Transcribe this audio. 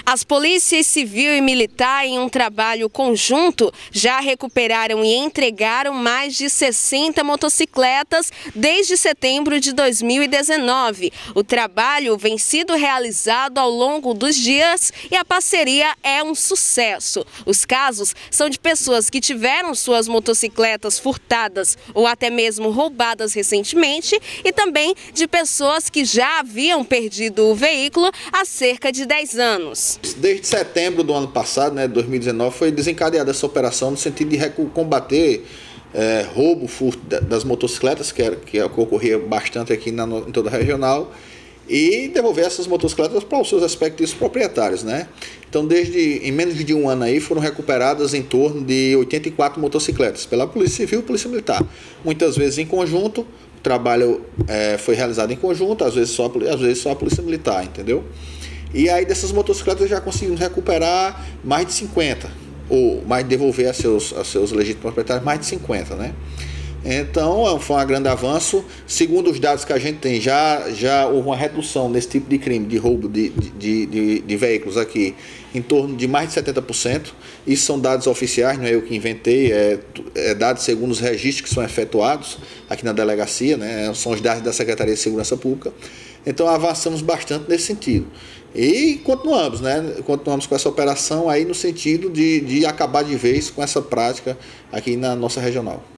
As polícias civil e militar, em um trabalho conjunto, já recuperaram e entregaram mais de 60 motocicletas desde setembro de 2019. O trabalho vem sendo realizado ao longo dos dias e a parceria é um sucesso. Os casos são de pessoas que tiveram suas motocicletas furtadas ou até mesmo roubadas recentemente e também de pessoas que já haviam perdido o veículo há cerca de 10 anos. Desde setembro do ano passado, 2019, foi desencadeada essa operação no sentido de combater roubo, furto das motocicletas, que ocorria bastante aqui em toda a regional, e devolver essas motocicletas para os seus respectivos proprietários, Então, em menos de um ano aí, foram recuperadas em torno de 84 motocicletas pela Polícia Civil e Polícia Militar. Muitas vezes em conjunto, o trabalho foi realizado em conjunto, às vezes só a Polícia Militar, entendeu? E aí dessas motocicletas já conseguimos recuperar mais de 50, ou mais devolver a seus legítimos proprietários mais de 50, Então foi um grande avanço. Segundo os dados que a gente tem, já houve uma redução nesse tipo de crime, de roubo de veículos aqui, em torno de mais de 70%. Isso são dados oficiais, não é eu que inventei, é dados segundo os registros que são efetuados aqui na delegacia, São os dados da Secretaria de Segurança Pública. Então avançamos bastante nesse sentido. E continuamos, Continuamos com essa operação aí no sentido de acabar de vez com essa prática aqui na nossa regional.